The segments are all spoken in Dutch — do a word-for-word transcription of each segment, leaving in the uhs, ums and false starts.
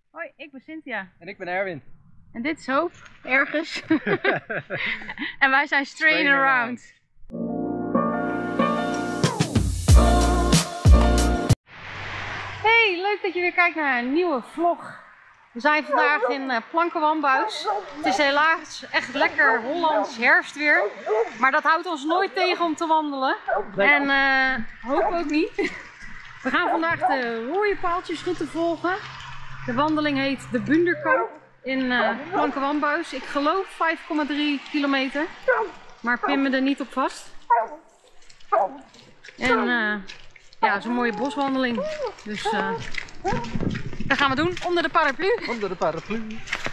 Hoi, ik ben Cynthia. En ik ben Erwin. En dit is Hoop, ergens. En wij zijn Straying Around. Hey, leuk dat je weer kijkt naar een nieuwe vlog. We zijn vandaag in uh, Plankenwambuis. Het is helaas echt lekker Hollands herfstweer. Maar dat houdt ons nooit tegen om te wandelen. En uh, Hoop ook niet. We gaan vandaag de rode paaltjesroute volgen. De wandeling heet de Bunderkamp in uh, Plankenwambuis. Ik geloof vijf komma drie kilometer. Maar pin me er niet op vast. En uh, ja, het is een mooie boswandeling. Dus uh, dat gaan we doen onder de paraplu. Onder de paraplu.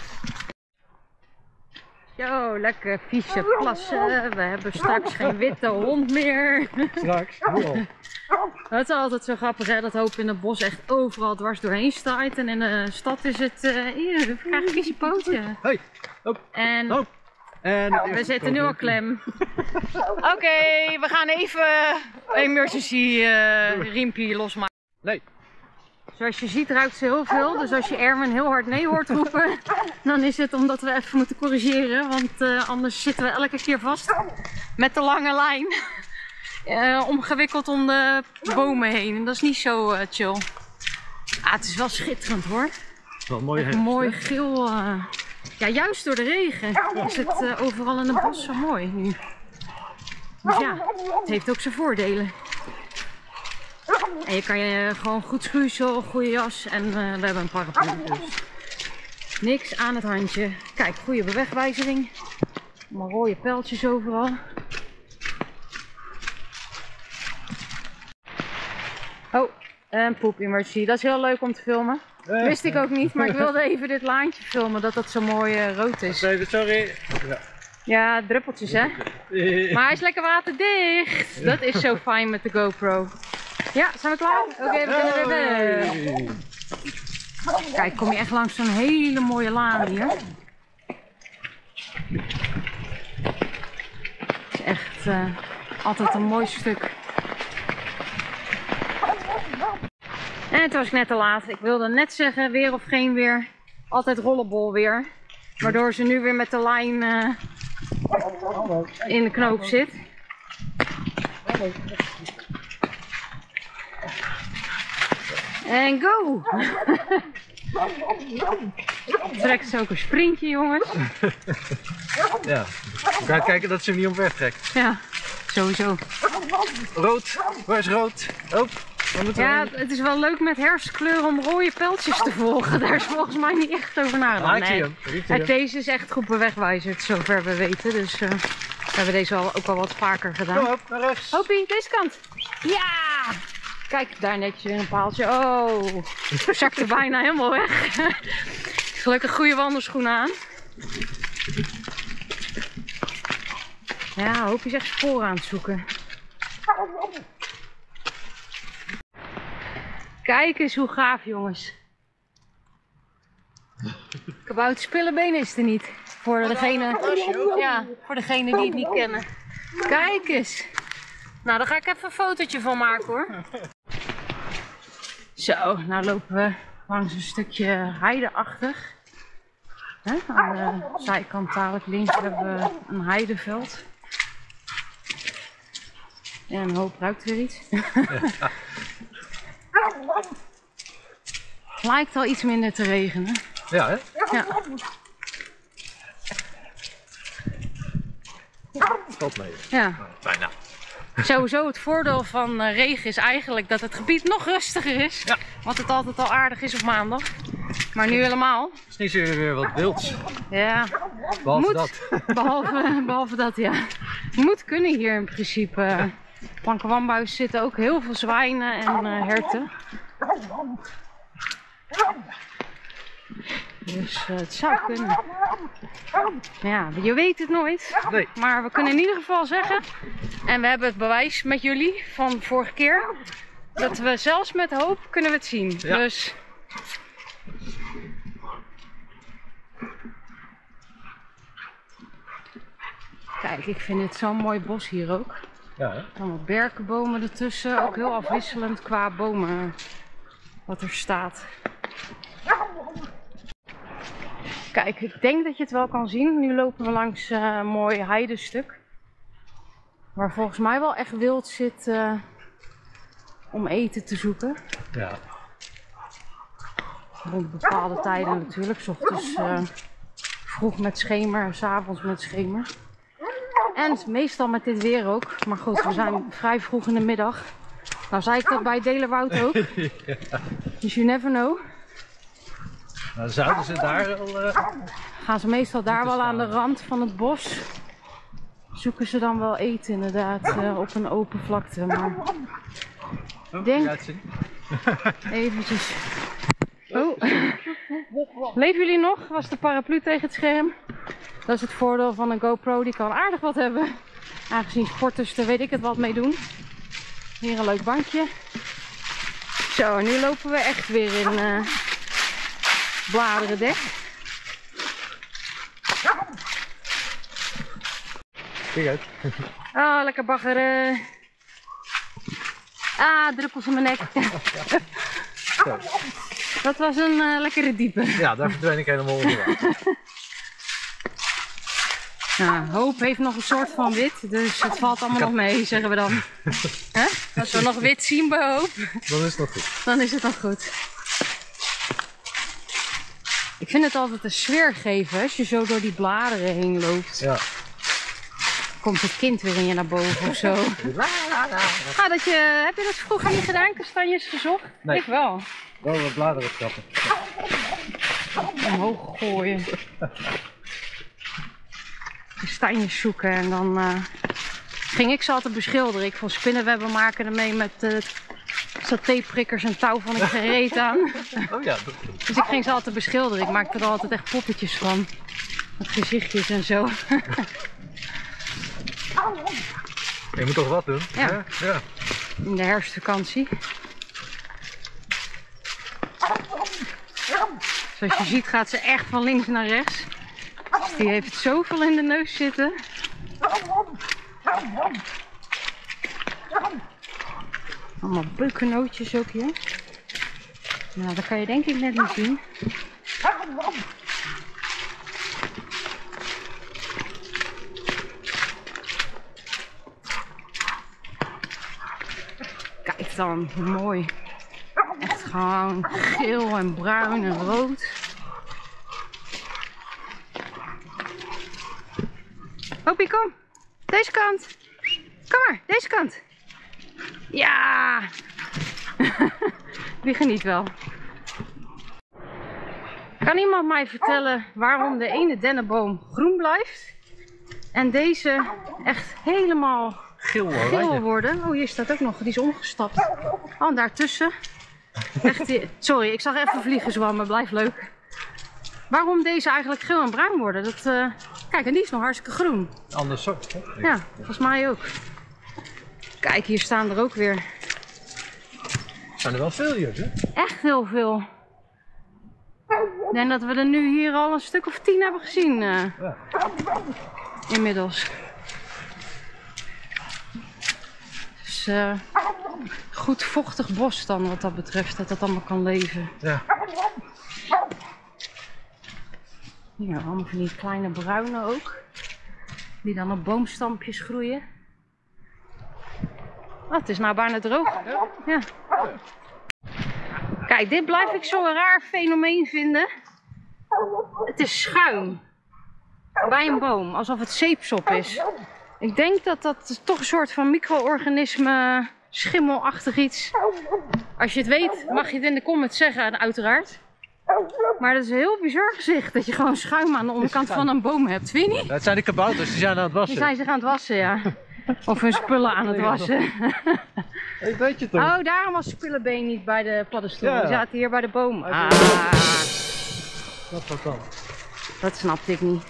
Zo, lekker vieze plassen. We hebben straks geen witte hond meer. Straks, nu al. Dat is altijd zo grappig, hè? Dat Hoop in het bos echt overal dwars doorheen staat. En in de stad is het, uh, hier, we krijgen een vieze pootje. Hoi, Hoop, En Hoop. En we zitten nu al klem. Oké, okay, we gaan even emergency uh, riempje losmaken. Nee. Zoals je ziet ruikt ze heel veel, dus als je Erwin heel hard nee hoort roepen, dan is het omdat we even moeten corrigeren, want uh, anders zitten we elke keer vast met de lange lijn, uh, omgewikkeld om de bomen heen. En dat is niet zo uh, chill. Ah, het is wel schitterend hoor. Wel mooi, echt mooi geel. Uh, ja, juist door de regen is het uh, overal in het bos zo mooi nu. Dus ja, het heeft ook zijn voordelen. En je kan je gewoon goed schuisel, goede jas en uh, we hebben een paraplu, dus niks aan het handje. Kijk, goede bewegwijzering. Allemaal rode pijltjes overal. Oh, en poep emergency. Dat is heel leuk om te filmen. Wist ik ook niet, maar ik wilde even dit laantje filmen, dat dat zo mooi uh, rood is. Sorry. Ja. Ja, druppeltjes hè. Maar hij is lekker waterdicht. Dat is zo fijn met de GoPro. Ja, zijn we klaar? Oké, okay, we kunnen weer weg. Kijk, kom je echt langs zo'n hele mooie laan hier. Het is echt uh, altijd een mooi stuk. En het was net te laat. Ik wilde net zeggen, weer of geen weer. Altijd rollenbol weer. Waardoor ze nu weer met de lijn uh, in de knoop zit. En go! Trekt ze ook een sprintje, jongens. Ja, we gaan kijken dat ze hem niet omver trekt. Ja, sowieso. Rood, waar is rood? Oh, ja, het is wel leuk met herfstkleuren om rode pijltjes te volgen. Daar is volgens mij niet echt over nagedacht. Ah, nee. En deze is echt goed bewegwijzerd, zover we weten. Dus uh, we hebben deze al, ook al wat vaker gedaan. Kom op, naar rechts. Hopie, deze kant. Ja! Kijk, daar netjes in een paaltje. Oh, zakte bijna helemaal weg. Gelukkig goede wandelschoenen aan. Ja, Hoop is echt sporen aan het zoeken. Kijk eens hoe gaaf, jongens. Kabouter spillebeen is er niet. Voor degene, ja, voor degene die het niet kennen. Kijk eens. Nou, daar ga ik even een fotootje van maken hoor. Zo, nou lopen we langs een stukje heideachtig. Hè? Aan de zijkant dadelijk links hebben we een heideveld. En een hoop ruikt weer iets. Lijkt al iets minder te regenen. Ja, hè? Ja. Valt mee. Ja. Bijna. Sowieso het voordeel van uh, regen is eigenlijk dat het gebied nog rustiger is. Ja. Want het altijd al aardig is op maandag. Maar nu helemaal. Het is niet zo weer wat wilds. Ja. Behalve moet, dat. Behalve, behalve dat, ja. Je moet kunnen hier in principe. Plankenwambuis zitten ook heel veel zwijnen en uh, herten. Dus uh, het zou kunnen. Ja, je weet het nooit. Nee. Maar we kunnen in ieder geval zeggen, en we hebben het bewijs met jullie van vorige keer, dat we zelfs met Hoop kunnen we het zien. Ja. Dus kijk, ik vind het zo'n mooi bos hier ook. Ja, hè? Allemaal berkenbomen ertussen, ook heel afwisselend qua bomen wat er staat. Kijk, ik denk dat je het wel kan zien. Nu lopen we langs uh, een mooi heidestuk. Waar volgens mij wel echt wild zit uh, om eten te zoeken. Ja. Rond bepaalde tijden natuurlijk. 's Ochtends uh, vroeg met schemer, 's avonds met schemer. En meestal met dit weer ook. Maar goed, we zijn vrij vroeg in de middag. Nou zei ik dat bij Delerwoud ook. Ja. Dus you never know. Nou, zouden ze daar al... Uh... Gaan ze meestal daar wel aan de rand van het bos. Zoeken ze dan wel eten inderdaad uh, op een open vlakte. Maar ik denk... Eventjes... Oh. Leven jullie nog? Was de paraplu tegen het scherm? Dat is het voordeel van een GoPro, die kan aardig wat hebben. Aangezien sporters er weet ik het wat mee doen. Hier een leuk bankje. Zo, nu lopen we echt weer in uh, Bladerendek. Kijk uit. Oh, lekker baggeren. Ah, druppels in mijn nek. Zo. Dat was een uh, lekkere diepe. Ja, daar verdween ik helemaal onder water. Nou, Hoop heeft nog een soort van wit, dus het valt allemaal nog mee, zeggen we dan. Hè? Als we nog wit zien bij Hoop, dan is het nog goed. Dan is het nog goed. Ik vind het altijd een sfeer geven als je zo door die bladeren heen loopt. Ja. Komt het kind weer in je naar boven of zo. Ah, dat je, heb je dat vroeger niet gedaan, kastanjes gezocht? Nee. Ik wel. Wel wat bladeren trappen. Omhoog gooien. Kastanjes zoeken en dan uh, ging ik ze altijd beschilderen. Ik vond spinnenwebben maken ermee met uh, satéprikkers en touw van ik gereed aan. Oh ja, dat... Dus ik ging ze altijd beschilderen. Ik maakte er altijd echt poppetjes van. Met gezichtjes en zo. Je moet toch wat doen? Ja. Ja. In de herfstvakantie. Zoals je ziet gaat ze echt van links naar rechts. Dus die heeft zoveel in de neus zitten. Allemaal beukennootjes ook hier. Nou, dat kan je denk ik net niet zien. Kijk dan, mooi. Echt gewoon geel en bruin en rood. Hopie, kom. Deze kant. Kom maar, deze kant. Ja. Die geniet wel. Kan iemand mij vertellen waarom de ene dennenboom groen blijft en deze echt helemaal Geel, geel worden? Oh, hier staat ook nog, die is omgestapt. Oh, en daartussen. Echt, sorry, ik zag even vliegen zwammen, blijf leuk. Waarom deze eigenlijk geel en bruin worden? Dat, uh... Kijk, en die is nog hartstikke groen. Ander soort, hè? Ja, volgens mij ook. Kijk, hier staan er ook weer. Er zijn er wel veel hier, hè? Echt heel veel. Ik denk dat we er nu hier al een stuk of tien hebben gezien. Uh, ja. Inmiddels. Dus uh, goed vochtig bos dan wat dat betreft, dat dat allemaal kan leven. Ja. Hier, allemaal van die kleine bruine ook. Die dan op boomstampjes groeien. Oh, het is nou bijna droog. Ja. Kijk, dit blijf ik zo'n raar fenomeen vinden. Het is schuim. Bij een boom, alsof het zeepsop is. Ik denk dat dat toch een soort van micro-organisme, schimmelachtig iets. Als je het weet, mag je het in de comments zeggen, uiteraard. Maar dat is een heel bizar gezicht, dat je gewoon schuim aan de onderkant van een boom hebt, vind je niet? Dat zijn de kabouters, die zijn aan het wassen. Die zijn zich aan het wassen, ja. Of hun spullen aan het wassen. Ik weet je toch? Oh, daarom was spullenbeen niet bij de paddenstoel. Ja. Die zaten hier bij de boom. Ah, Wat wat dan? dat snapte ik niet.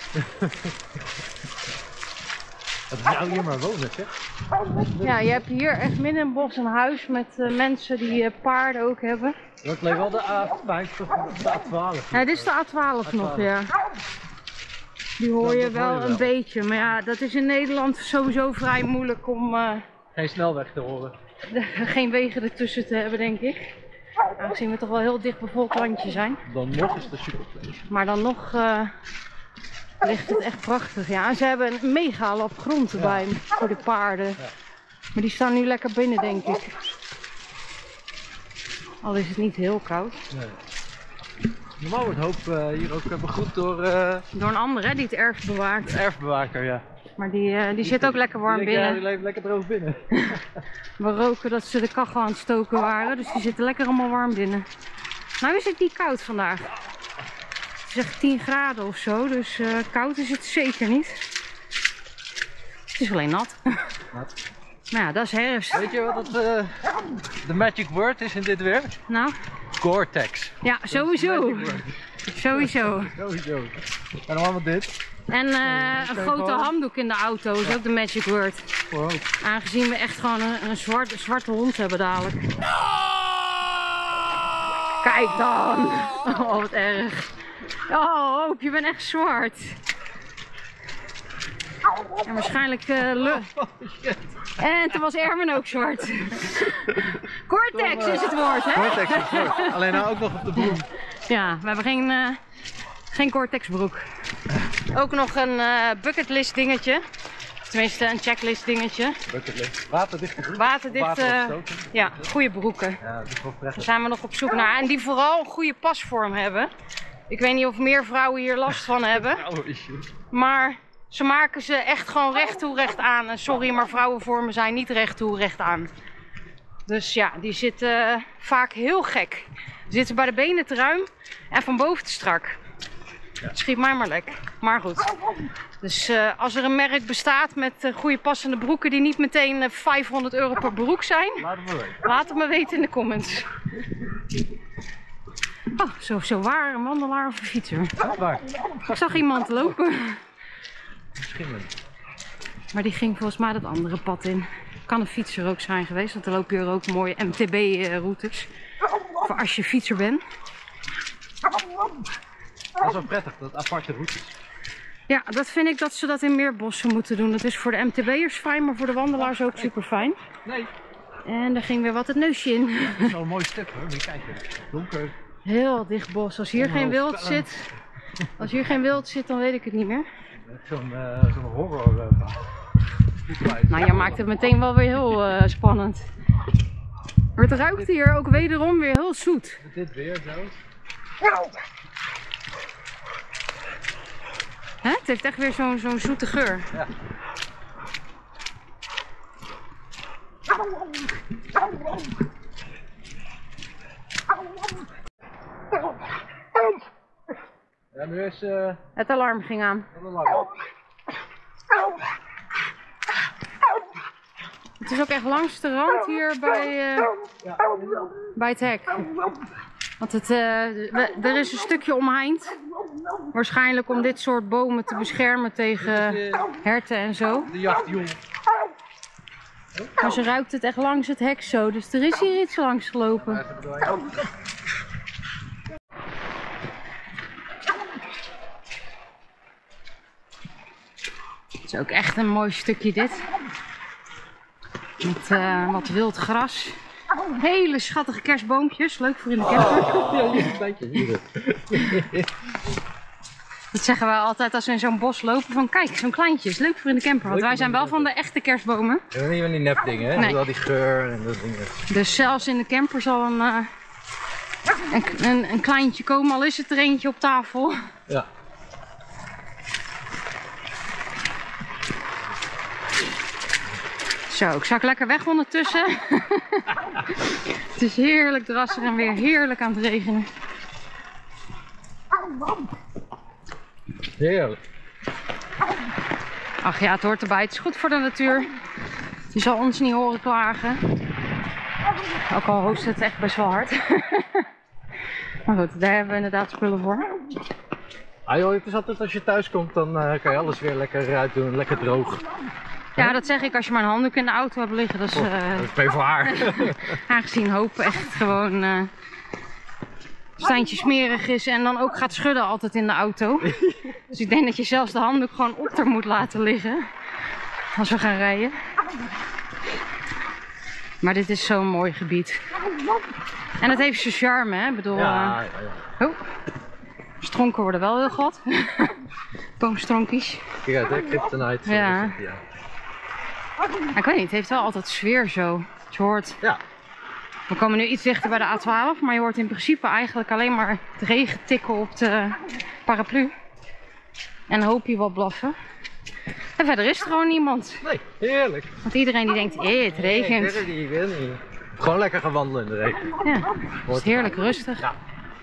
Dat zou hier maar wonen, zeg. Ja, je hebt hier echt midden in het bos een huis met uh, mensen die uh, paarden ook hebben. Dat lijkt wel de A vijf of de A twaalf. Ja, dit is de A twaalf nog, ja. Die hoor je Dat hoor wel je wel. een beetje, maar ja, dat is in Nederland sowieso vrij moeilijk om uh, Geen snelweg te horen. de- geen wegen ertussen te hebben, denk ik. Aangezien we toch wel heel dicht bevolkt landje zijn. Dan nog is het een super plek. Maar dan nog uh, ligt het echt prachtig. Ja, en ze hebben een mega lap grond erbij ja. voor de paarden. Ja. Maar die staan nu lekker binnen, denk ik. Al is het niet heel koud. Nee. Normaal wordt Hoop uh, hier ook begroet door... Uh... Door een ander, hè, die het erf bewaakt. De erfbewaker, ja. Maar die, uh, die, die zit ook lekker warm die binnen. Ja, die leeft lekker droog binnen. We roken dat ze de kachel aan het stoken waren, dus die zitten lekker allemaal warm binnen. Nou is het niet koud vandaag. Het is echt tien graden of zo, dus uh, koud is het zeker niet. Het is alleen nat. Nat. Nou ja, dat is herfst. Weet je wat het, uh, de magic word is in dit weer? Nou? Gore-Tex. Ja, sowieso. Sowieso. Sowieso. En dan wat dit. En uh, een grote handdoek in de auto is ook de magic word. Wow. Aangezien we echt gewoon een, een, zwart, een zwarte hond hebben dadelijk. Kijk dan! Oh, wat erg. Oh, Hoop, je bent echt zwart. En waarschijnlijk uh, le... En toen was Ermen ook zwart. Gore-Tex is het woord, hè? Gore-Tex is het woord. Alleen nou ook nog op de broek. Ja, we hebben geen, uh, geen Gore-Tex broek. Ook nog een uh, bucketlist dingetje. Tenminste een checklist dingetje. Bucketlist. Waterdichte broek. Waterdichte, Water ja, goede broeken. Ja, dat is wel prettig. Daar zijn we nog op zoek naar. En die vooral een goede pasvorm hebben. Ik weet niet of meer vrouwen hier last van hebben. Maar ze maken ze echt gewoon recht toe recht aan. En sorry, maar vrouwenvormen zijn niet recht toe recht aan. Dus ja, die zitten uh, vaak heel gek. Die zitten bij de benen te ruim en van boven te strak. Ja. Schiet mij maar lek. Maar goed. Dus uh, als er een merk bestaat met uh, goede passende broeken die niet meteen uh, vijfhonderd euro per broek zijn, laat het me weten. Laat het me weten in de comments. Oh, zo, zo waar, een wandelaar of een fietser. Waar? Ik zag iemand lopen. Misschien. Maar die ging volgens mij dat andere pad in. Kan een fietser ook zijn geweest, want er lopen hier ook mooie M T B-routes. Voor als je fietser bent. Dat is wel prettig, dat aparte routes. Ja, dat vind ik dat ze dat in meer bossen moeten doen. Dat is voor de M T B'ers fijn, maar voor de wandelaars ook super fijn. Nee. En daar ging weer wat het neusje in. Dat is wel een mooi stuk hoor, moet je kijken. Donker. Heel dicht bos. Als hier oh, geen wild zit, als hier geen wild zit, dan weet ik het niet meer. Zo'n uh, zo'n horror. Uh, nou, jij maakt het meteen wel weer heel uh, spannend. Maar het ruikt hier ook wederom weer heel zoet. Dit weer zo. Hè? Het heeft echt weer zo'n zo'n zoete geur. Ja. Ja, nu is uh... het alarm ging aan. Het alarm. Het is ook echt langs de rand hier bij, uh, ja. bij het hek. Want het, uh, er is een stukje omheind. Waarschijnlijk om dit soort bomen te beschermen tegen herten en zo. De jachtjong. Maar ze ruikt het echt langs het hek zo. Dus er is hier iets langs gelopen. Het is ook echt een mooi stukje dit. Met uh, wat wild gras. Hele schattige kerstboompjes. Leuk voor in de camper. Dat zeggen we altijd als we in zo'n bos lopen. Van kijk, zo'n kleintje is leuk voor in de camper. Want wij zijn wel van de echte kerstbomen. Ja, niet van die nepdingen, hè? Nee. Wel die geur en dat dingen. Dus zelfs in de camper zal een, uh, een, een, een kleintje komen. Al is het er eentje op tafel. Ja. Zo, ik zak lekker weg ondertussen. Het is heerlijk drassig en weer heerlijk aan het regenen. Heerlijk. Ach ja, het hoort erbij. Het is goed voor de natuur. Je zal ons niet horen klagen. Ook al hoost het echt best wel hard. Maar goed, daar hebben we inderdaad spullen voor. Ah joh, het is altijd als je thuis komt, dan uh, kan je alles weer lekker eruit doen, lekker droog. Ja, dat zeg ik als je maar een handdoek in de auto hebt liggen. Dat is, uh, dat is bij voor haar. Aangezien Hoop echt gewoon uh, Stijntje smerig is en dan ook gaat schudden altijd in de auto. Dus ik denk dat je zelfs de handdoek gewoon op er moet laten liggen. Als we gaan rijden. Maar dit is zo'n mooi gebied. En het heeft zijn charme, hè? Ik bedoel, Ja, uh... ja, ja. Oh. Stronken worden wel heel glad. Boomstronkies. Kijk uit, hè? Kryptonite. Ja. Het, ja. Ik weet niet, het heeft wel altijd sfeer zo. Je hoort... Ja. We komen nu iets dichter bij de A twaalf, maar je hoort in principe eigenlijk alleen maar het regen tikken op de paraplu. En een hoopje wat blaffen. En verder is er gewoon niemand. Nee, heerlijk. Want iedereen die denkt, hé, het regent. Nee, die wil niet. Gewoon lekker gaan wandelen in de regen. Ja, het is heerlijk rustig. Ja.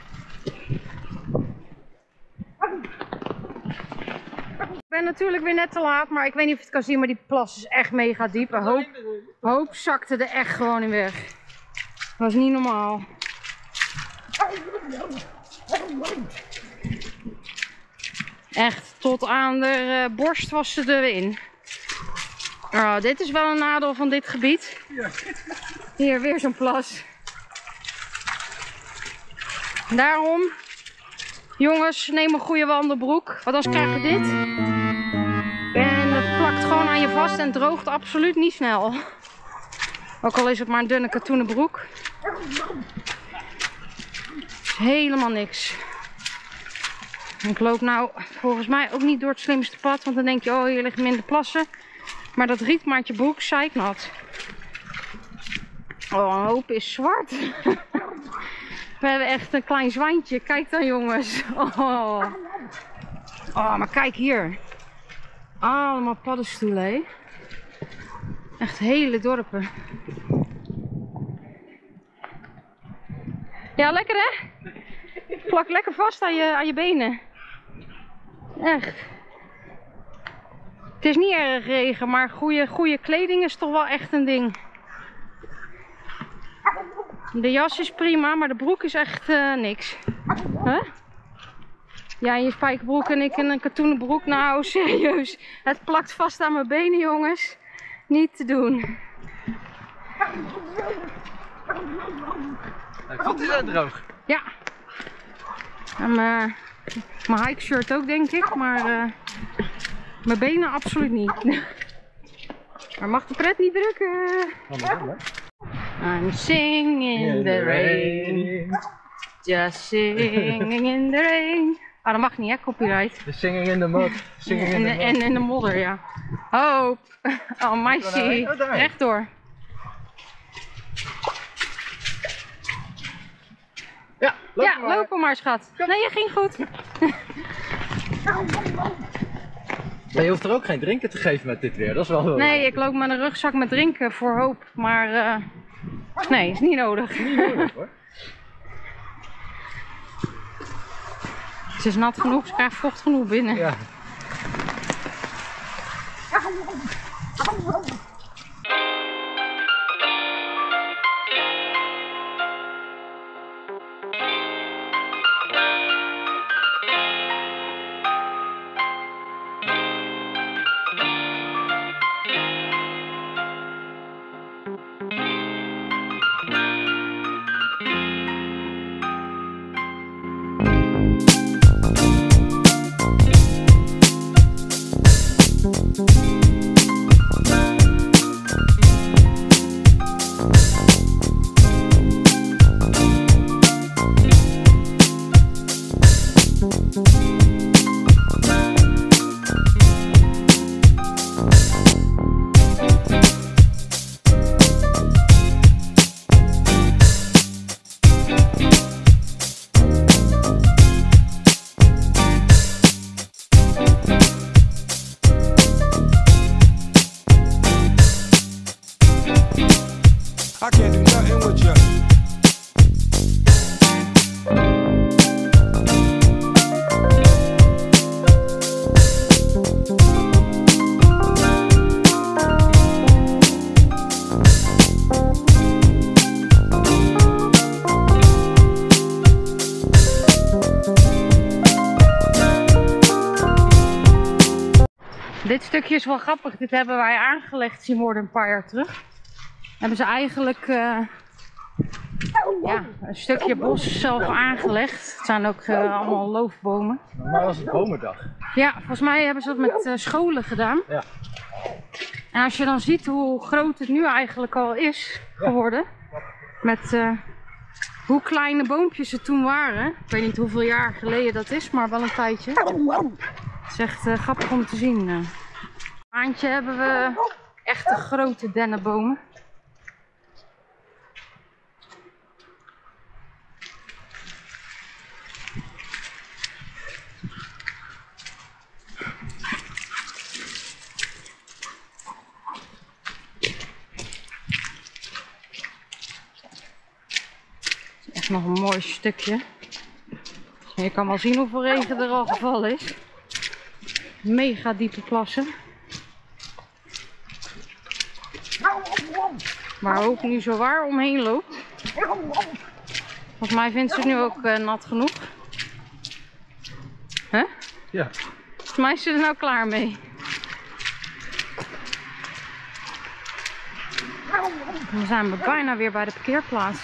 Ik ben natuurlijk weer net te laat, maar ik weet niet of je het kan zien, maar die plas is echt mega diep. Een hoop, hoop zakte er echt gewoon in weg. Dat was niet normaal. Echt, tot aan de uh, borst was ze erin. Oh, dit is wel een nadeel van dit gebied. Hier, weer zo'n plas. Daarom, jongens, neem een goede wandelbroek, want anders krijg je dit. En het plakt gewoon aan je vast en droogt absoluut niet snel. Ook al is het maar een dunne katoenen broek. Helemaal niks. En ik loop nou volgens mij ook niet door het slimste pad, want dan denk je, oh, hier liggen minder plassen. Maar dat rietmaatje broek, zeiknat. Oh, een hoop is zwart. We hebben echt een klein zwijntje. Kijk dan, jongens. Oh, oh maar kijk hier. Allemaal paddenstoelen, hè. Echt hele dorpen. Ja, lekker hè? Plak lekker vast aan je, aan je benen. Echt. Het is niet erg regen, maar goede, goede kleding is toch wel echt een ding. De jas is prima, maar de broek is echt uh, niks. Huh? Ja, in je spijkerbroek en ik in een katoenen broek. Nou, serieus. Het plakt vast aan mijn benen, jongens. Niet te doen. Mijn voeten zijn droog. Ja. En mijn, mijn hike shirt ook, denk ik. Maar uh, mijn benen absoluut niet. Maar mag de pret niet drukken? I'm singing in the rain. Just singing in the rain. Ah, dat mag niet, hè, copyright. The singing in the mud. Singing in the mud. En in de modder, ja. Hoop. Oh, meisje. Rechtdoor. Ja, loop ja, maar. lopen maar, schat. Nee, je ging goed. Maar je hoeft er ook geen drinken te geven met dit weer, dat is wel heel Nee, leuk. ik loop met een rugzak met drinken voor hoop, maar uh, nee, is niet nodig. Niet nodig hoor. Ze is nat genoeg, ze krijgt vocht genoeg binnen. Ja. I can't do nothing with you. Dit stukje is wel grappig, dit hebben wij aangelegd zien worden een paar jaar terug. Hebben ze eigenlijk uh, ja, een stukje bos zelf aangelegd. Het zijn ook uh, allemaal loofbomen. Normaal was het bomendag. Ja, volgens mij hebben ze dat met uh, scholen gedaan. Ja. En als je dan ziet hoe groot het nu eigenlijk al is, geworden. Met uh, hoe kleine boompjes het toen waren. Ik weet niet hoeveel jaar geleden dat is, maar wel een tijdje. Het is echt uh, grappig om te zien. Uh. Maandje hebben we echte grote dennenbomen. Echt nog een mooi stukje. Je kan wel zien hoeveel regen er al gevallen is. Mega diepe plassen. Waar ook nu zo waar omheen loopt. Volgens mij vindt ze het nu ook uh, nat genoeg. Huh? Ja. Volgens mij is ze er nou klaar mee. Dan zijn we bijna weer bij de parkeerplaats.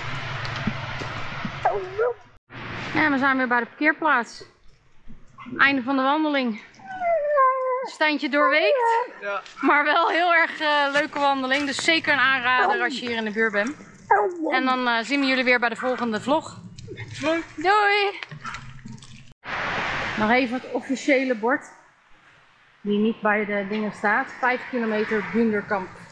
Ja, we zijn weer bij de parkeerplaats. Einde van de wandeling. Standje doorweekt. Ja. Maar wel heel erg uh, leuke wandeling. Dus zeker een aanrader als je hier in de buurt bent. En dan uh, zien we jullie weer bij de volgende vlog. Doei! Doei! Nog even het officiële bord. Die niet bij de dingen staat. vijf kilometer Bunderkamp